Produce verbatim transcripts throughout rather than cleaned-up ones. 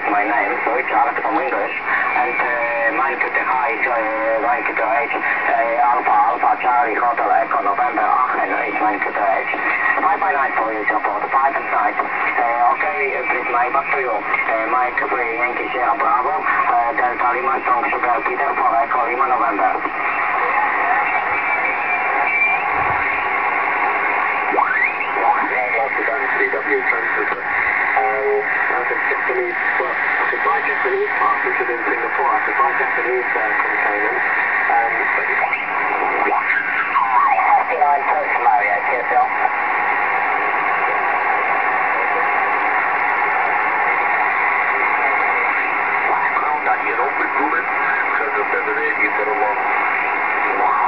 is my name, so it's Alex from English. And uh, Mike to High, uh, Mike to H, uh, Alpha, Alpha, Charlie, Hotel, Echo, November, Aachen, H, Mike to H. five by night for you, support, five and night. Uh, okay, uh, please, Mike, back to you. Uh, Mike to Yankee, Sierra, Bravo, uh, Delta, Lima, Strong, Sugar, Peter, for Echo, Lima, November. C W transmitter. Uh, I could Japanese, well, I could buy Japanese parts which are in Singapore. I could buy Japanese uh, components. Um, but fifty-nine Coast Mario, T S L. Dat hier ook met bloemen. Zet het bij de regen voor een land. Wauw.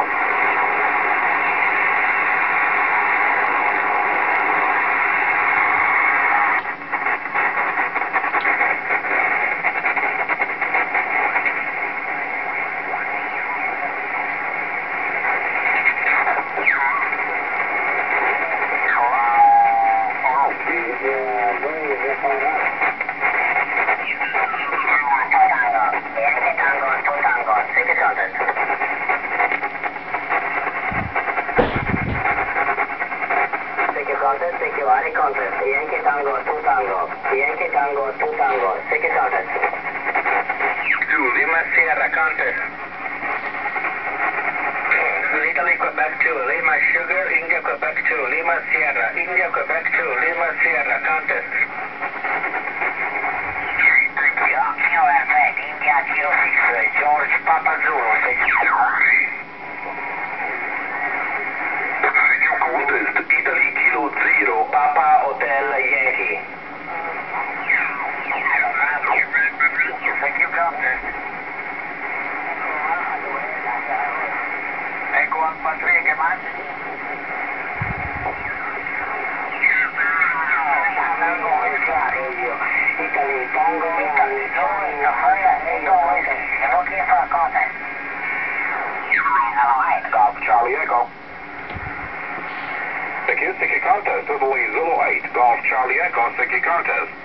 Thank you, Ari Contest. Yankee Tango, two Tango. Yankee Tango, two Tango. Take it contest. To Lima Sierra Contest. Italy, Quebec two, Lima Sugar, India, Quebec two, Lima Sierra, India, Quebec two, Lima Sierra Contest. Kilo Airplane, India, Kilo six, George Papa Zulu. Contest, Italy Kilo Zero, Papa Hotel Yankee. Thank you, Contest. Echo Alpha three, ¿qué más? Italy, Tango, Italy, looking for a contest. Hello, eight, Golf Charlie Echo. Thank you, Sticky Contest, Italy Zulu eight, Golf Charlie Echo, Sticky Contest.